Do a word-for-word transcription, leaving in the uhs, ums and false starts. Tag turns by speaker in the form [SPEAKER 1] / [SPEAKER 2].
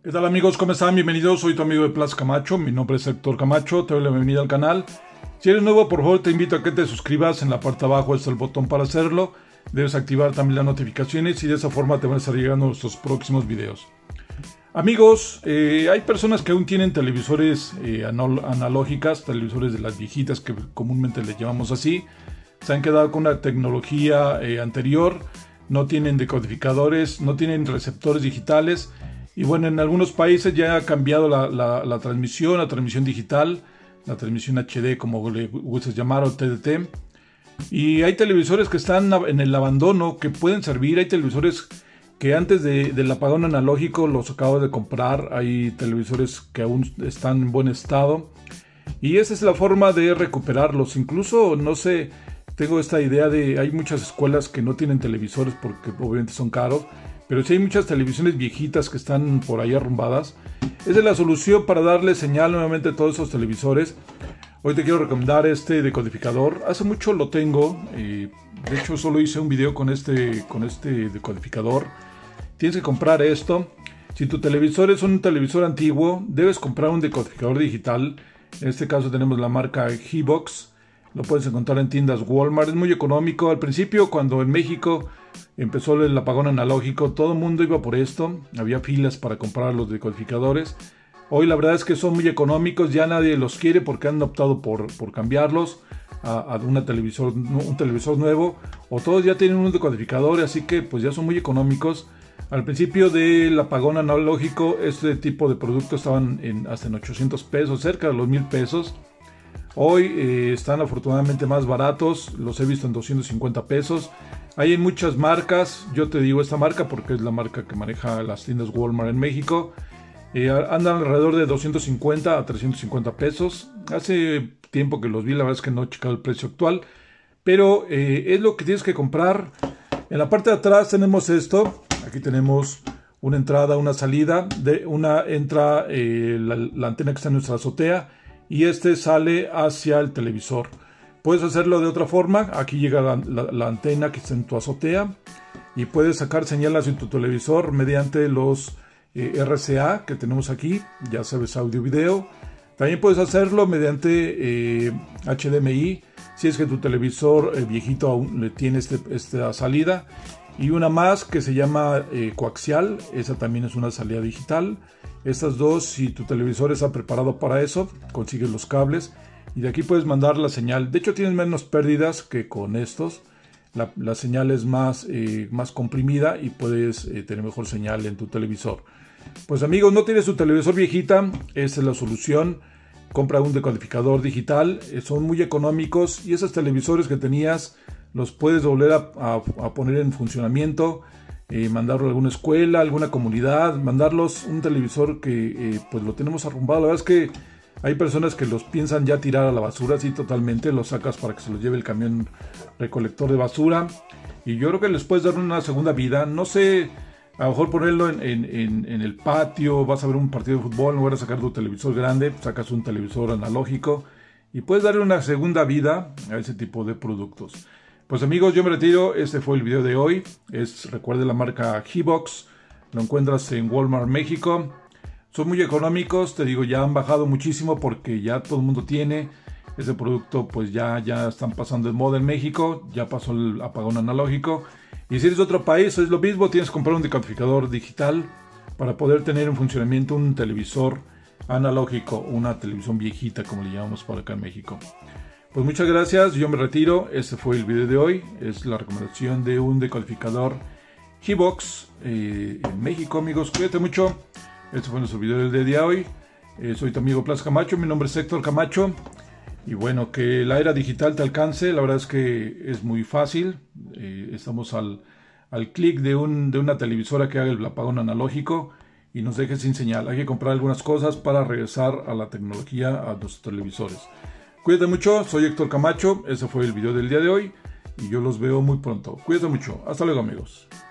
[SPEAKER 1] ¿Qué tal amigos? ¿Cómo están? Bienvenidos, soy tu amigo de Plaza Camacho, mi nombre es Héctor Camacho, te doy la bienvenida al canal. Si eres nuevo, por favor te invito a que te suscribas, en la parte de abajo está el botón para hacerlo. Debes activar también las notificaciones y de esa forma te van a estar llegando nuestros próximos videos. Amigos, eh, hay personas que aún tienen televisores eh, analógicas, televisores de las viejitas que comúnmente les llamamos así. Se han quedado con una tecnología eh, anterior, no tienen decodificadores, no tienen receptores digitales. Y bueno, en algunos países ya ha cambiado la, la, la transmisión, la transmisión digital, la transmisión H D como le gusta llamar, o T D T. Y hay televisores que están en el abandono, que pueden servir. Hay televisores que antes de, del apagón analógico los acabo de comprar. Hay televisores que aún están en buen estado. Y esa es la forma de recuperarlos. Incluso, no sé, tengo esta idea de... Hay muchas escuelas que no tienen televisores porque obviamente son caros. Pero si hay muchas televisiones viejitas que están por ahí arrumbadas, esa es la solución para darle señal nuevamente a todos esos televisores. Hoy te quiero recomendar este decodificador. Hace mucho lo tengo, eh, de hecho solo hice un video con este, con este decodificador. Tienes que comprar esto. Si tu televisor es un televisor antiguo, debes comprar un decodificador digital. En este caso tenemos la marca HeBox. Lo puedes encontrar en tiendas Walmart, es muy económico. Al principio, cuando en México empezó el apagón analógico, todo el mundo iba por esto, había filas para comprar los decodificadores. Hoy la verdad es que son muy económicos, ya nadie los quiere porque han optado por, por cambiarlos a, a una televisor, un televisor nuevo, o todos ya tienen un decodificador, así que pues ya son muy económicos. Al principio del apagón analógico, este tipo de productos estaban en, hasta en ochocientos pesos, cerca de los mil pesos. Hoy eh, están afortunadamente más baratos, los he visto en doscientos cincuenta pesos. Hay en muchas marcas, yo te digo esta marca porque es la marca que maneja las tiendas Walmart en México. Eh, andan alrededor de doscientos cincuenta a trescientos cincuenta pesos. Hace tiempo que los vi, la verdad es que no he checado el precio actual. Pero eh, es lo que tienes que comprar. En la parte de atrás tenemos esto. Aquí tenemos una entrada, una salida. De una entra eh, la, la antena que está en nuestra azotea. Y este sale hacia el televisor. Puedes hacerlo de otra forma. Aquí llega la, la, la antena que está en tu azotea. Y puedes sacar señal hacia tu televisor mediante los eh, R C A que tenemos aquí. Ya sabes, audio video. También puedes hacerlo mediante eh, H D M I. Si es que tu televisor eh, viejito aún le tiene este, esta salida. Y una más que se llama eh, coaxial. Esa también es una salida digital. Estas dos, si tu televisor está preparado para eso, consigues los cables y de aquí puedes mandar la señal. De hecho tienes menos pérdidas que con estos. La, la señal es más, eh, más comprimida y puedes eh, tener mejor señal en tu televisor. Pues amigos, no tienes tu televisor viejita, esta es la solución. Compra un decodificador digital, eh, son muy económicos y esos televisores que tenías los puedes volver a, a, a poner en funcionamiento. Eh, mandarlo a alguna escuela, alguna comunidad, mandarlos un televisor que eh, pues lo tenemos arrumbado. La verdad es que hay personas que los piensan ya tirar a la basura, así totalmente, los sacas para que se los lleve el camión recolector de basura. Y yo creo que les puedes dar una segunda vida, no sé, a lo mejor ponerlo en, en, en, en el patio, vas a ver un partido de fútbol, no vas a sacar tu televisor grande, sacas un televisor analógico y puedes darle una segunda vida a ese tipo de productos. Pues amigos, yo me retiro, este fue el video de hoy, es, recuerde la marca HeBox, lo encuentras en Walmart México, son muy económicos, te digo, ya han bajado muchísimo porque ya todo el mundo tiene, ese producto pues ya, ya están pasando de moda en México, ya pasó el apagón analógico, y si eres de otro país es lo mismo, tienes que comprar un decodificador digital para poder tener en funcionamiento un televisor analógico, una televisión viejita como le llamamos por acá en México. Pues muchas gracias, yo me retiro, este fue el video de hoy, es la recomendación de un decodificador HeBox eh, en México amigos, cuídate mucho, este fue nuestro video del día de hoy, eh, soy tu amigo Plaza Camacho, mi nombre es Héctor Camacho, y bueno, que la era digital te alcance, la verdad es que es muy fácil, eh, estamos al, al clic de, un, de una televisora que haga el apagón analógico y nos deje sin señal, hay que comprar algunas cosas para regresar a la tecnología a nuestros televisores. Cuídate mucho, soy Héctor Camacho, ese fue el video del día de hoy y yo los veo muy pronto. Cuídate mucho, hasta luego amigos.